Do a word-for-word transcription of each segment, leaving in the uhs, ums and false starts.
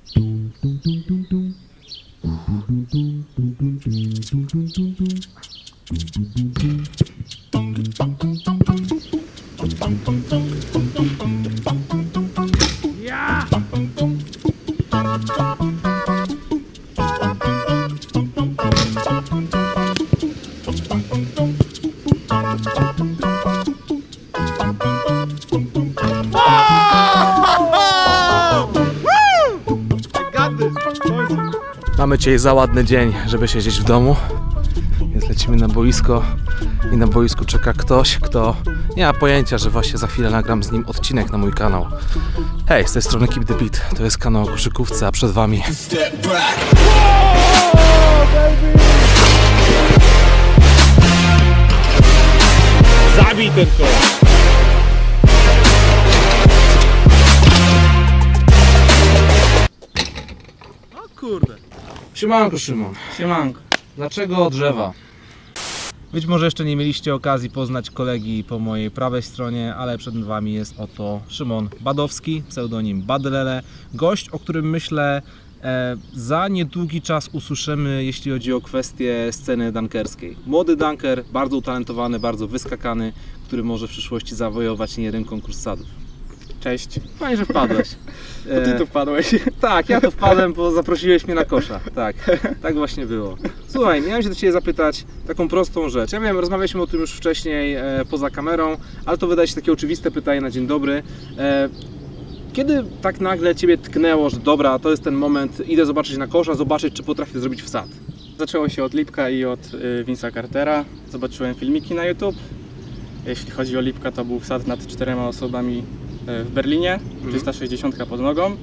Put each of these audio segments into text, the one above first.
Ja! Mamy dzisiaj za ładny dzień, żeby siedzieć w domu, więc lecimy na boisko i na boisku czeka ktoś, kto nie ma pojęcia, że właśnie za chwilę nagram z nim odcinek na mój kanał. Hej, z tej strony Keep the Beat, to jest kanał o koszykówce, a przed wami... Zabij ten kosz! O kurde! Siemanko, Szymon. Siemanko. Dlaczego drzewa? Być może jeszcze nie mieliście okazji poznać kolegi po mojej prawej stronie, ale przed wami jest oto Szymon Badowski, pseudonim Badlele. Gość, o którym myślę e, za niedługi czas usłyszymy, jeśli chodzi o kwestię sceny dunkerskiej. Młody dunker, bardzo utalentowany, bardzo wyskakany, który może w przyszłości zawojować niejeden konkurs sadów. Cześć. Fajnie, że wpadłeś. To ty tu wpadłeś. Tak, ja tu wpadłem, bo zaprosiłeś mnie na kosza. Tak, tak właśnie było. Słuchaj, miałem się do Ciebie zapytać taką prostą rzecz. Ja wiem, rozmawialiśmy o tym już wcześniej e, poza kamerą, ale to wydaje się takie oczywiste pytanie na dzień dobry. E, kiedy tak nagle Ciebie tknęło, że dobra, to jest ten moment, idę zobaczyć na kosza, zobaczyć, czy potrafię zrobić wsad? Zaczęło się od Lipka i od y, Vince'a Cartera. Zobaczyłem filmiki na YouTube. Jeśli chodzi o Lipka, to był wsad nad czterema osobami w Berlinie, trzysta sześćdziesiąt pod nogą.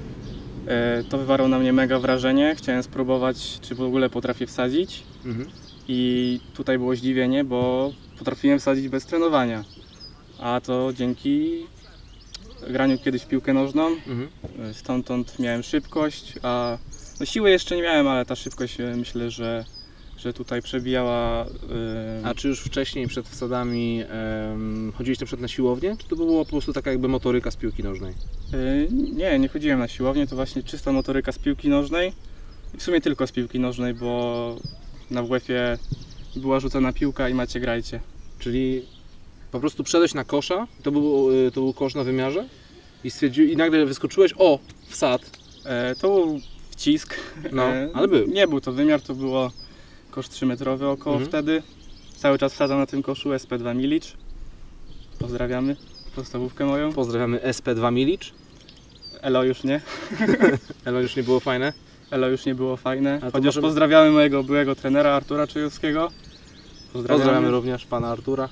To wywarło na mnie mega wrażenie. Chciałem spróbować, czy w ogóle potrafię wsadzić. Mhm. I tutaj było zdziwienie, bo potrafiłem wsadzić bez trenowania. A to dzięki graniu kiedyś w piłkę nożną. Mhm. Stamtąd miałem szybkość, a no siły jeszcze nie miałem, ale ta szybkość, myślę, że że tutaj przebijała... Yy... A czy już wcześniej, przed wsadami, yy, chodziliście przed na siłownię? Czy to była po prostu taka jakby motoryka z piłki nożnej? Yy, nie, nie chodziłem na siłownię, to właśnie czysta motoryka z piłki nożnej. W sumie tylko z piłki nożnej, bo na W F-ie była rzucona piłka i macie grajcie. Czyli po prostu wszedłeś na kosza, to był, yy, to był kosz na wymiarze i, stwierdził, i nagle wyskoczyłeś, o, wsad. Yy, to był wcisk, no, yy, ale był. Nie był to wymiar, to było kosz trzymetrowy około mhm. wtedy. Cały czas wsadzam na tym koszu S P dwa Milicz. Pozdrawiamy podstawówkę moją. Pozdrawiamy S P dwa Milicz. Elo już nie. Elo już nie było fajne? Elo już nie było fajne. Chociaż możemy... pozdrawiamy mojego byłego trenera Artura Czajowskiego. Pozdrawiamy. Pozdrawiamy również pana Artura.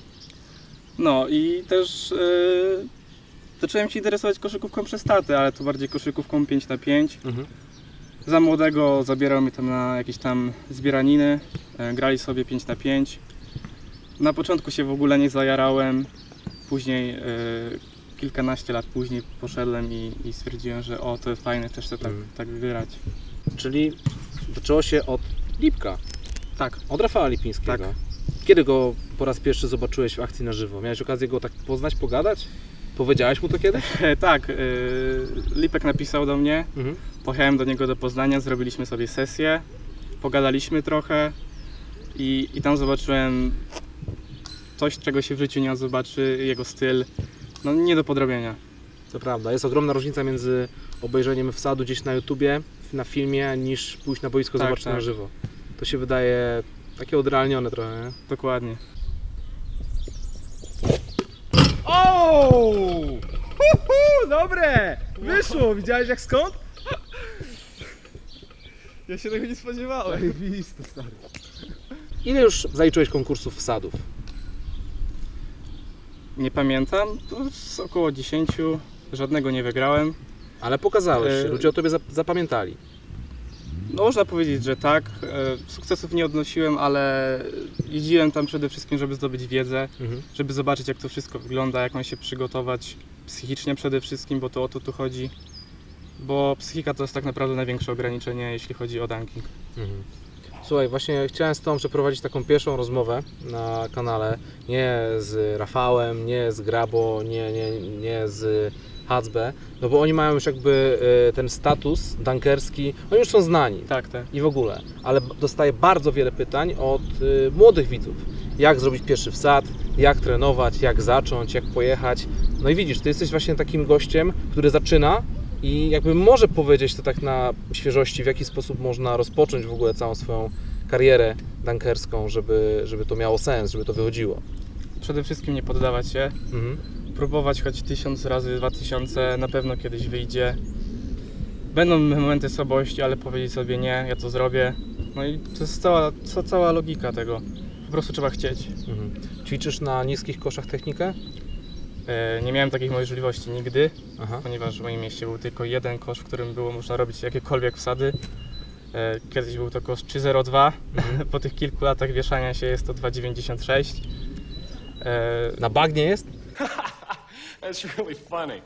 No i też yy, zacząłem się interesować koszykówką przez tatę, ale to bardziej koszykówką pięć na pięć. Mhm. Za młodego zabierał mnie tam na jakieś tam zbieraniny, e, grali sobie pięć na pięć. Na początku się w ogóle nie zajarałem, później e, kilkanaście lat później poszedłem i, i stwierdziłem, że o, to jest fajne, też chcę tak, mm. tak grać. Czyli zaczęło się od Lipka? Tak. Od Rafała Lipińskiego? Tak. Kiedy go po raz pierwszy zobaczyłeś w akcji na żywo? Miałeś okazję go tak poznać, pogadać? Powiedziałeś mu to kiedyś? Tak, yy, Lipek napisał do mnie, mhm. Pojechałem do niego do Poznania, zrobiliśmy sobie sesję, pogadaliśmy trochę i, i tam zobaczyłem coś, czego się w życiu nie zobaczy, jego styl, no nie do podrobienia. To prawda, jest ogromna różnica między obejrzeniem wsadu gdzieś na YouTubie, na filmie, niż pójść na boisko, tak, zobaczyć tak. na żywo. To się wydaje takie odrealnione trochę, nie? Dokładnie. O! Uhu, dobre! Wyszło! Widziałeś jak skąd? Ja się tego nie spodziewałem. Zajebiste, stary. Ile już zaliczyłeś konkursów wsadów? Nie pamiętam. To jest około dziesięciu. Żadnego nie wygrałem. Ale pokazałeś się. Ludzie o tobie zapamiętali. No, można powiedzieć, że tak. Sukcesów nie odnosiłem, ale jeździłem tam przede wszystkim, żeby zdobyć wiedzę, mhm. żeby zobaczyć, jak to wszystko wygląda, jak mam się przygotować psychicznie przede wszystkim, bo to o to tu chodzi. Bo psychika to jest tak naprawdę największe ograniczenie, jeśli chodzi o dunking. Mhm. Słuchaj, właśnie chciałem z Tobą przeprowadzić taką pierwszą rozmowę na kanale. Nie z Rafałem, nie z Grabo, nie, nie, nie z H C B, no bo oni mają już jakby e, ten status dunkerski, oni już są znani. Tak, tak. I w ogóle, ale b- dostaję bardzo wiele pytań od y, młodych widzów. Jak zrobić pierwszy wsad, jak trenować, jak zacząć, jak pojechać. No i widzisz, ty jesteś właśnie takim gościem, który zaczyna i jakby może powiedzieć to tak na świeżości, w jaki sposób można rozpocząć w ogóle całą swoją karierę dunkerską, żeby, żeby to miało sens, żeby to wychodziło. Przede wszystkim nie poddawać się, Mhm. próbować choć tysiąc razy, dwa tysiące, na pewno kiedyś wyjdzie. Będą momenty słabości, ale powiedzieć sobie nie, ja to zrobię. No i to jest cała, ca, cała logika tego. Po prostu trzeba chcieć. Mhm. Ćwiczysz na niskich koszach technikę? E, nie miałem takich możliwości nigdy, Aha. ponieważ w moim mieście był tylko jeden kosz, w którym było można robić jakiekolwiek wsady. E, kiedyś był to kosz trzy zero dwa, Mhm. po tych kilku latach wieszania się jest to dwa dziewięćdziesiąt sześć. E, Na bagnie jest? That's really funny.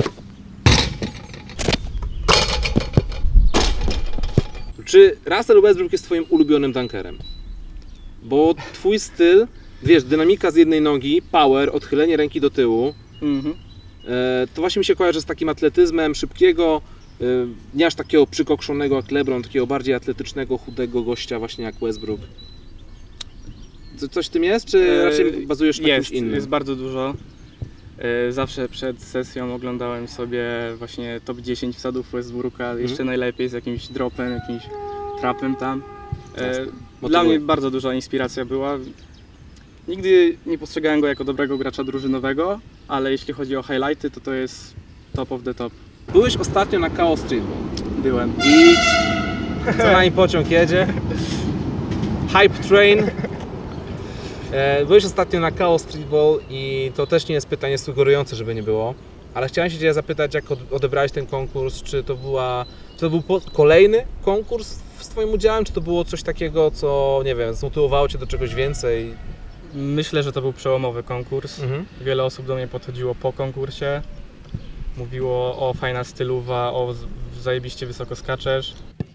Czy Russell Westbrook jest twoim ulubionym dunkerem? Bo twój styl, wiesz, dynamika z jednej nogi, power, odchylenie ręki do tyłu, mhm. e, to właśnie mi się kojarzy z takim atletyzmem szybkiego, e, nie aż takiego przykokszonego jak LeBron, takiego bardziej atletycznego, chudego gościa właśnie jak Westbrook. Co, coś w tym jest, czy E, raczej bazujesz na jest, czymś innym? jest bardzo dużo. E, Zawsze przed sesją oglądałem sobie właśnie top dziesięć wsadów Westbrooka, jeszcze Mhm. najlepiej z jakimś dropem, jakimś trapem tam. E, Jasne. Dla Motywuje. mnie bardzo duża inspiracja była. Nigdy nie postrzegałem go jako dobrego gracza drużynowego, ale jeśli chodzi o highlighty, to to jest top of the top. Byłeś ostatnio na Chaos Street. Byłem. I za nami pociąg jedzie. Hype Train. E, Byłeś ostatnio na Chaos Streetball i to też nie jest pytanie sugerujące, żeby nie było. Ale chciałem się Cię zapytać, jak od- odebrałeś ten konkurs, czy to była, czy to był po, kolejny konkurs z Twoim udziałem, czy to było coś takiego, co, nie wiem, zmotywowało Cię do czegoś więcej? Myślę, że to był przełomowy konkurs. Mhm. Wiele osób do mnie podchodziło po konkursie. Mówiło o fajna stylowa, o z- zajebiście wysoko skaczesz.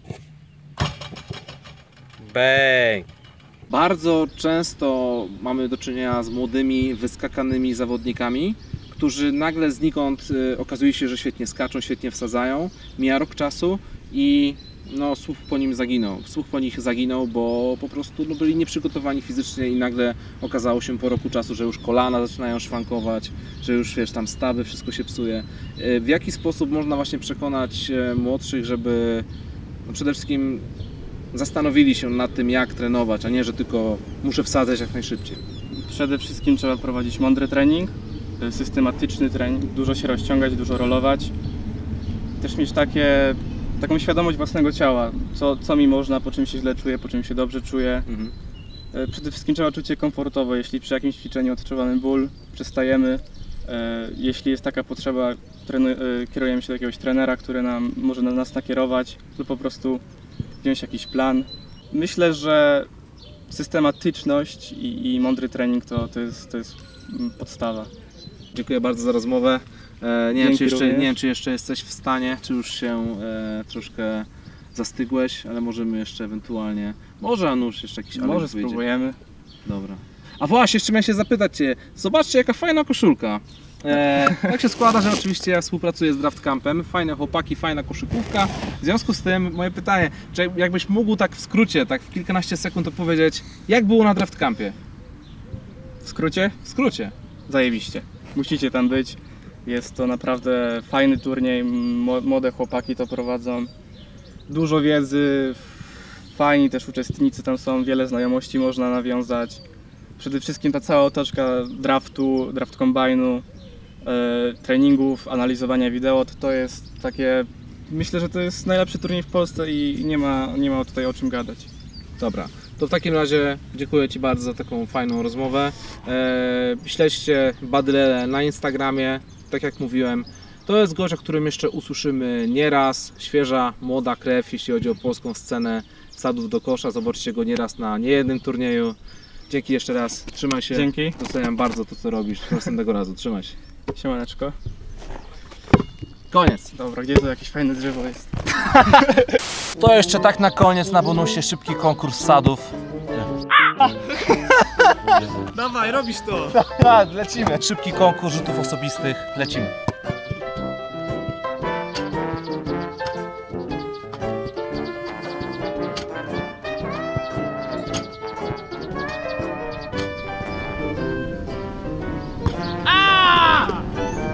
Bang! Bardzo często mamy do czynienia z młodymi, wyskakanymi zawodnikami, którzy nagle znikąd y, okazuje się, że świetnie skaczą, świetnie wsadzają. Mija rok czasu i no, słuch po nim zaginął. Słuch po nich zaginął, bo po prostu no, byli nieprzygotowani fizycznie i nagle okazało się po roku czasu, że już kolana zaczynają szwankować, że już wiesz, tam stawy, wszystko się psuje. Y, W jaki sposób można właśnie przekonać y, młodszych, żeby no, przede wszystkim zastanowili się nad tym, jak trenować, a nie, że tylko muszę wsadzać jak najszybciej. Przede wszystkim trzeba prowadzić mądry trening, e, systematyczny trening, dużo się rozciągać, dużo rolować. Też mieć takie, taką świadomość własnego ciała, co, co mi można, po czym się źle czuję, po czym się dobrze czuję. Mhm. E, Przede wszystkim trzeba czuć się komfortowo, jeśli przy jakimś ćwiczeniu odczuwamy ból, przestajemy. E, Jeśli jest taka potrzeba, trenu- e, kierujemy się do jakiegoś trenera, który nam może na nas nakierować, lub po prostu wziąć jakiś plan. Myślę, że systematyczność i, i mądry trening to, to, jest, to jest mm, podstawa. Dziękuję bardzo za rozmowę. E, nie, wiem, Dzięki czy jeszcze, również. nie wiem, czy jeszcze jesteś w stanie, czy już się e, troszkę zastygłeś, ale możemy jeszcze ewentualnie, może Anusz jeszcze jakiś Może alert wyjdzie. spróbujemy. Dobra. A właśnie, jeszcze miałem się zapytać Cię, zobaczcie jaka fajna koszulka. E, tak się składa, że oczywiście ja współpracuję z Draft Campem, fajne chłopaki, fajna koszykówka. W związku z tym moje pytanie, czy jakbyś mógł tak w skrócie, tak w kilkanaście sekund opowiedzieć, jak było na Draft Campie? W skrócie, W skrócie. zajebiście. Musicie tam być. Jest to naprawdę fajny turniej, mo- młode chłopaki to prowadzą. Dużo wiedzy, fajni też uczestnicy tam są, wiele znajomości można nawiązać. Przede wszystkim ta cała otoczka draftu, draft kombajnu, e, treningów, analizowania wideo, to, to jest takie, myślę, że to jest najlepszy turniej w Polsce i nie ma, nie ma tutaj o czym gadać. Dobra, to w takim razie dziękuję Ci bardzo za taką fajną rozmowę. Eee, śledźcie Badylele na Instagramie, tak jak mówiłem. To jest gość, o którym jeszcze usłyszymy nieraz. Świeża, młoda krew, jeśli chodzi o polską scenę wsadów do kosza. Zobaczcie go nieraz na niejednym turnieju. Dzięki jeszcze raz, trzymaj się. Dzięki. Doceniam bardzo to, co robisz. Do następnego razu, trzymaj się. Siemaneczko. Koniec. Dobra, gdzie to jakieś fajne drzewo jest? To jeszcze tak na koniec, na bonusie, szybki konkurs sadów. Dawaj, robisz to! Lecimy. Szybki konkurs rzutów osobistych. Lecimy.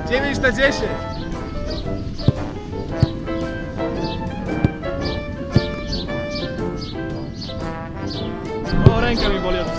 dziewięć na dziesięć. O, ręka mi boli od